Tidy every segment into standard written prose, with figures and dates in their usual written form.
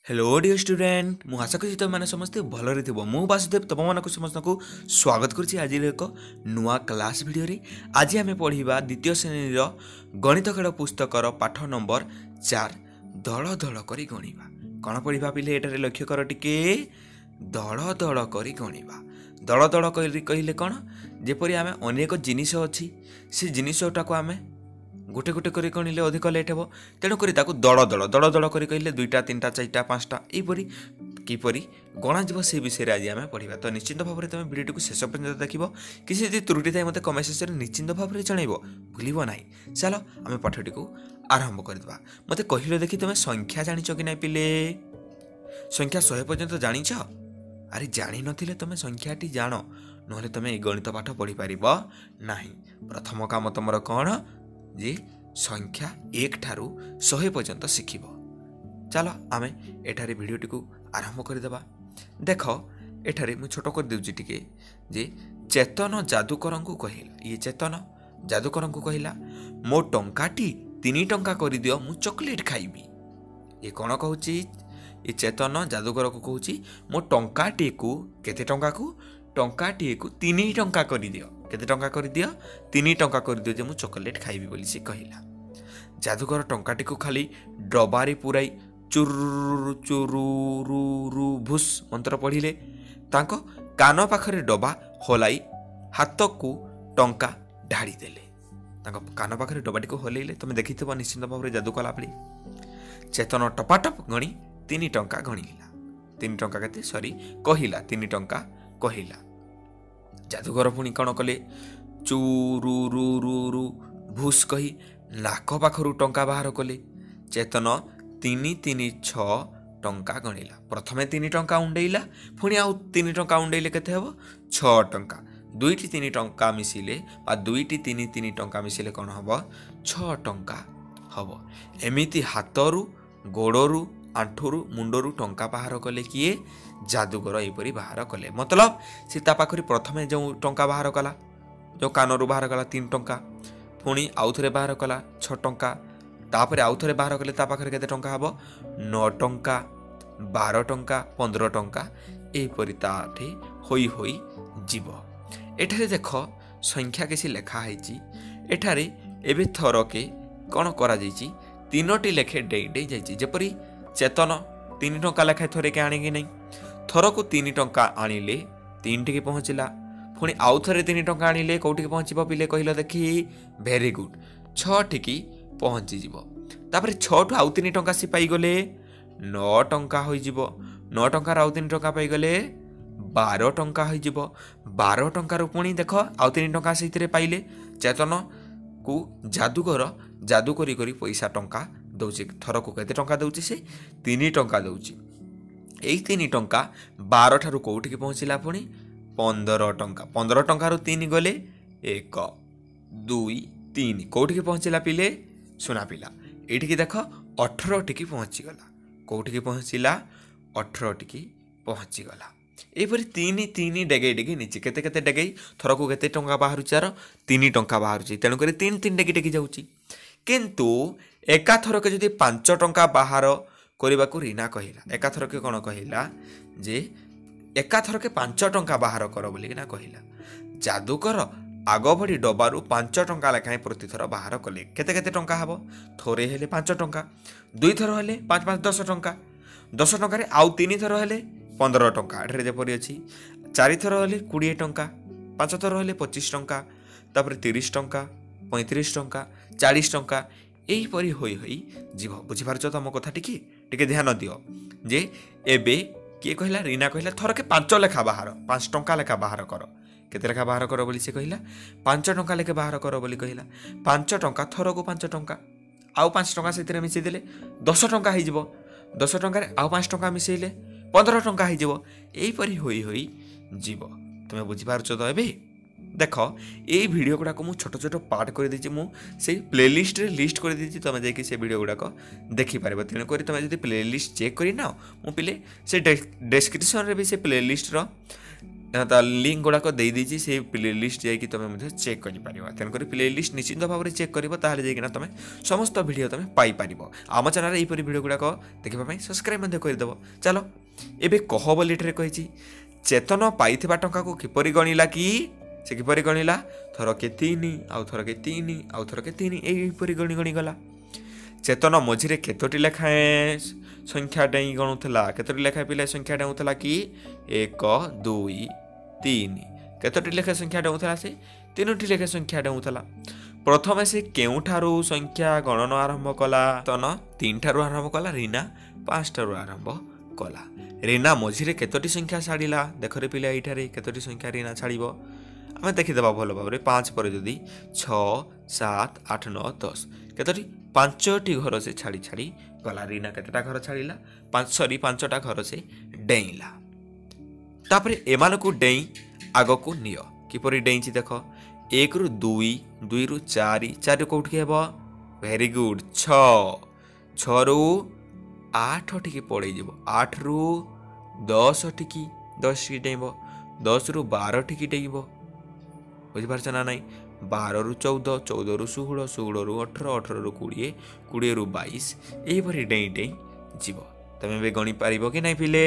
Hello dear student मु आशा करी तुम समस्ते भलरे थो मु वासुदेव तुम मानक समस्त को स्वागत करुच्ची आज एक नुआ क्लास भिडियो रे आज आम पढ़ा द्वितीय श्रेणी गणित खेल पुस्तकर पाठ नंबर 4 दल दल करी गणिबा कौन पढ़ा पिले एटारे लक्ष्य कर टिके दल दल करी गणिबा दल दल कहले कौन जेपरी आम अनेक जिनिस अच्छी से जिनिसटा को आम गोटे गोटे कर गणिले अधिक लेट हे तेणुक दल दल दल दल कर कहले 2टा 3टा 4टा 5टा यहपरी किपरि गणाज से विषय आज आम पढ़ा तो निश्चिंत भाव में तुम वीडियो को शेष पर्यटन देख किसी यदि त्रुटि थाए मत कमेंट सेक्शन में निश्चिंत भाव में जन भूल ना चलो आम पाठटी को आरंभ करदे मत कहल देखी तुम संख्या जाच कि ना पिले संख्या 100 पर्यंत जानी अरे जानी नथिले तुम संख्याटी जान ना तुम ये गणित पाठ पढ़ी पार ना प्रथम काम तुम कौन जे संख्या 1 ठारू 100 पर्यंत शिखिब चलो आम एठारे भिडियोटी को आरंभ करदेबा देख एठारे मु छोट कर देउची टिके जे चेतन जादूकर को कहिला ये चेतन जादूकर को कहिला मो टंकाटी 3 टंका कर दियो मु चॉकलेट खाइबी ये कौन कहूची ये चेतन जादूगर को कहूची मो टंकाटी को केते टंका को टंकाटी को 3 टंका कर दियो केते टंका कर दियो 3 टंका कर दियो जे मु चॉकलेट खाइबी बोली से कहिला जादूगर टंकाटी को खाली डबारे पुराई चुरु चुरु रु रु भुस मंत्र पढ़िले तांको कान पाखरे डबा हलाई हाथ को टंका ढाड़ी देले तांको कान पाखरे डबाटी को हलैले तुम देखिथिबो निश्चित भाव में जादू कला पड़ी चेतन टपाटप गणी 3 टंका गणिला 3 टंका केते सॉरी कहिला 3 टंका कहिला जादूगर पुणी कौन कले चुरु रु रु रु भूस कही नाक पाखरु टंका बाहर कले चेतन 3 3 6 टंका गणिला प्रथमे 3 टंका उंडेइला पुणी आउ 3 टंका उंडेइले केते हेबो 6 टंका 2टी 3 टंका मिसिले बा 2टी 3 3 टंका मिसिले कौन हबो 6 टंका हबो एमिति हाथरु गोड़रु आंठुरु मुंडरु टंका बाहर कले किए जादूगर यहपरी बाहर कले मतलब सी पाखरी प्रथमे जो टंका बाहर कला जो कानरू बाहर कला 3 टंका पुणी आउ थे बाहर कला 6 टंका तापर आउ थे बाहर कले पाखरे केते टंका हबो 9 टंका 12 टंका 15 टंका यहपरी ताठे होई होई जीव एठारे देख संख्या किसी लेखा है एठारे एबे थरके कौन करा जाइछि 3टी लेखे डे डे जाइछि जेपरी चेतन 3 टंका लेखाए थरे के आने नहीं थर को 3 टंका आनिले 3 टी पहुँचला पुणी आउ थे 3 टंका आनिले कौटी पहुँचब पिले कहल देखी भेरी गुड 6 टी पहुँची तापर 6 ठू आउ 3 टंका सी पाईगले 9 टंका हो 9 टंकार आउ 3 टंका पाईगले 12 टंका हो 12 टंकार पुणी देख आउ 3 टंका से पाइले चेतन को जादूगर जादू करी करी पैसा टंका दौची थर को केते टंका दौची से 3 टंका दौची यही 3 टंका 12 ठारू कौटी पहुँचला पुणी 15 टंका 15 टंकार 3 गले 1 2 3 कौटी पहुँचला पिले सुना पिला ये देख 18 टी पहुँचीगला कौटी पहुँचला 18 टी पहुँचीगला यहपरी 3 3 डेगे डेगे नीचे केते केते डेगे थर को केते टंका बाहर 3 टंका बाहर तेणुक 3 3 डेगे डेगे जाऊँगी किंतु एका थरक जदि 5 टंका बाहर करने को रीना कहला एका थरक कौन कहला जे एका थरक 5 टंका बाहर कर बोली ना कहला जादूकर आग भड़ी डबारू 5 टंका लेखाएं प्रति थर बाहर कले केते केते टंका हबो थोरे हेले 5 टंका 2 थर हेले 5 5 10 टंका 10 टंका आउ 3 थर हेले 15 टंका एठरे जेपरि अछि 4 थर हेले 20 टंका 5 थर हेले 25 टंका तापर 30 टंका 35 टंका 40 टंका यहीपरी होई होई जीव बुझिपारछ तुम कथा टिके ध्यान दियो जे एबे किए कहला रीना कहला थर के 5 लेखा बाहर 5 टंका लेखा बाहर कर केते लेखा बाहर कर बोली से कहला 5 टंका लेखा बाहर कर बोली कहला 5 टंका थर को 5 टंका आउ 5 टंका से मिसई देले 10 टंका हो जीव 10 टंका आउ 5 टंका मिसैले 15 टंका हो जीव यहीपरी होई होई जीव तुम बुझिपारछ तो एबे देख ये वीडियो गुड़ाक मुझे छोट छोट पार्ट कर देछि से प्लेलिस्ट रे लिस्ट कर देछि तुम जाकि से वीडियो गुड़ाक देखिपार तेणुक तुम जो प्लेलिस्ट चेक कर ना मु पिले से डेस्क्रिप्शन रे भी से प्लेलिस्ट रो लिंक गुड़ाक देदेजी से प्ले लिस्ट जाकि तुम चेक कर तेणुक प्ले लिस्ट निश्चित भाव में चेक कर जाइना तुम समस्त भिड तुम पाइपर आम चैनल यहपरी भिड गुड़ाक देखापी सब्सक्राइब करदेव चलो एबे कह बोली कही चेतन पाई टंका को किपरि गणिला कि से किपरि गणिला थरके 3 आउ थरके 3 आउ थरके 3 यहीपरि गणी गणी गला चेतन मझिरे केतोटी लेखाएं संख्या डेई गणुला केतोटी लेखाएं पिला संख्या डेउला कि 1 2 3 केतोटी लेखा संख्या डेउला से 3टी लेखा संख्या डेउला प्रथम से केउठारु संख्या गणन आरंभ कला तन 3 ठारु आरंभ कला रीना 5 ठारु आरंभ कला रीना मझिरे केतोटी संख्या छाड़िला देखरे पिला एठारे केतोटी संख्या रीना छाड़िबो आमे देखिदेबा भल भाव 5 पर जदि 6 7 8 9 10 केतोटी 5टी घर से छाड़ी छाड़ी गला रीना केतेटा घर छाड़िला 5टा घर से डेइला तापरे एमान को डेई आग को नियो किपरि डेइची देख 1 रु 2 2 रु 4 4 कोठी हेबो वेरी गुड 6 रु 8 टिकी पड़े जीवो 8 रु 10 टिकी 10 टिकी डेइबो 10 रु 12 टिकी डेइबो बुझि पारछ ना नाही 12 रु 14 14 रु 16 16 रु 18 18 रु 20 20 रु 22 एहिपरि डेई डेई जीव तमे बे गणी पारिबो कि नाही पिले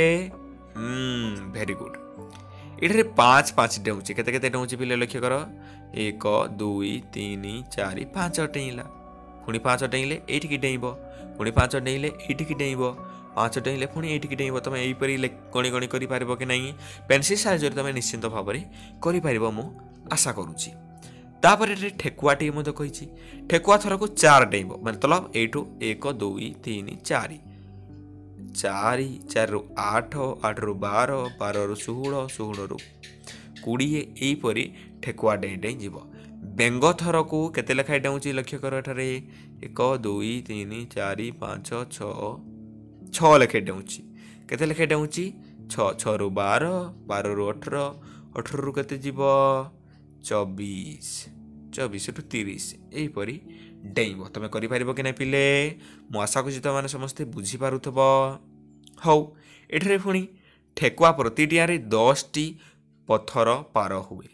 वेरी गुड एठारे 5 5 डेउची केते केते डेउची पिले लक्ष्य कर 1 2 3 4 5 डेइला पुणी 5 डेइले एठिकी डेइबो पुणी 5 डेइले एठिकी डेइबो 5 डेइले पुणी एठिकी डेइबो तमे एहिपरि गणी गणी करि पारिबो कि नाही पेंसिल साइज रे तमे निश्चित भाव रे करि पारिबो मु आशा करूची तापर ठेकुआ टी कही ठेकुआ थर को 4 डेइब मतलब एठू 1 2 3 4 4 4 रु 8 8 रु 12 12 रु 16 16 रु 20 एहीपरि ठेकुआ डेई डेई जीव बेंग थर को केते लेखाय डेउची लक्ष्य कर एठारे 1 2 3 4 5 6 6 लेखे डेउची केते लेखे डेउची 6 6 रु 12 12 रु 18 18 रु केते जीव 24 24 रु 30 एहीपरि डेइब तुम कर कि ना पिले मु आशा करी तुम समस्ते बुझीपारुथब हौ एठारे पुणी ठेकुआ प्रतिटियारे 10टी पत्थर पार हुए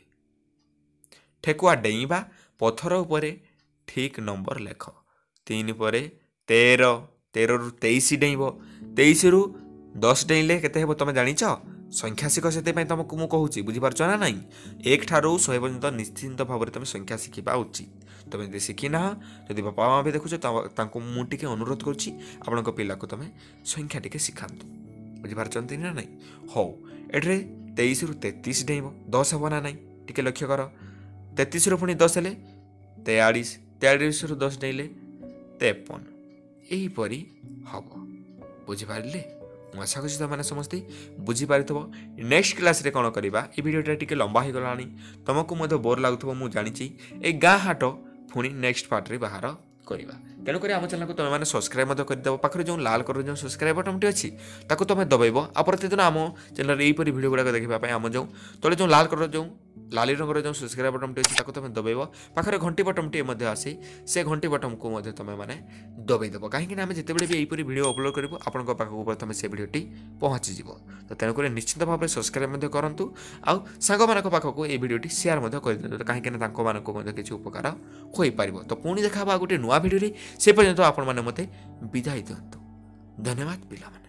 ठेकुआ डेइबा पत्थर उपरे ठीक नंबर लेख 3 पर 13 13 रु 23 डेइब 23 रु 10 डेइले केते हेबो तुम जानिच संख्या शिख से तुमको मुझे कहूँ बुझीपार ना ना 1 ठारू 100 पर्यंत निश्चिंत भाव में तुम संख्या शिखा उचित तुम यदि शिखिना जदि बापा माँ भी देखुच मुझे अनुरोध करुँच पिला को तुम संख्या टी शिखातु बुझीपार ना ना हौ एट्रे 23 रु 33 डेइब 10 हे ना ना टी लक्ष्य कर 33 रु पुणी 10 हेले 43 43 रु 10 डेइले 53 एहीपरि हम बुझीपारे ମୁଁ ଆଶା କରୁଛି ତୁମମାନେ ସମସ୍ତେ ବୁଝିପାରିଥିବ ନେକ୍ସଟ କ୍ଲାସ୍ରେ କ'ଣ କରିବା ଏ ଭିଡ଼ିଓଟା ଟିକେ ଲମ୍ବା ହୋଇଗଲାଣି ତୁମକୁ ମଧ୍ୟ ବୋର୍ ଲାଗୁଥିବ ମୁଁ ଜାଣିଛି ଏ ଗାଁ ହାଟ ପୁଣି ନେକ୍ସଟ ପାର୍ଟରେ ବାହାର କରିବା ତେଣୁକରି ଆମ ଚ୍ୟାନେଲକୁ ତୁମେମାନେ ସବସ୍କ୍ରାଇବ୍ ମଧ୍ୟ କରିଦେବ ପାଖରେ ଯେଉଁ ଲାଲ କଲର ଯେଉଁ ସବସ୍କ୍ରାଇବ୍ ବଟନ୍ଟି ଅଛି ତାକୁ ତୁମେ ଦବାଇବ ଆଉ ପ୍ରତିଦିନ ଆମ ଚ୍ୟାନେଲରେ ଏହିପରି ଭିଡ଼ିଓ ଗୁଡ଼ାକ ଦେଖିବା ପାଇଁ ଆମ ଯେଉଁ ତଳେ ଯେଉଁ ଲାଲ କଲର ଯେଉଁ लाली रंगर जो सब्सक्राइब बटन अच्छी तुम दबाइब पाखे घंटी बटन टी आसे से घंटी बटन को तुम मैंने दबाइदेव कहीं आम जिते भी यहीपरी भिड अपलोड करूँ आपण पाखक प्रथम से भिडटी पहुँचीज तो तेणुक निश्चित भाव में सब्सक्राइब करूँ आउ सांग पाखक ये भिडटी सेयार कर दिखाँ कहीं किसी उपकार हो पार तो पुणी देखा गोटे नुआ भिडियो से पर्यंत आपण मैंने मत विदाय दिंतु धन्यवाद पिला।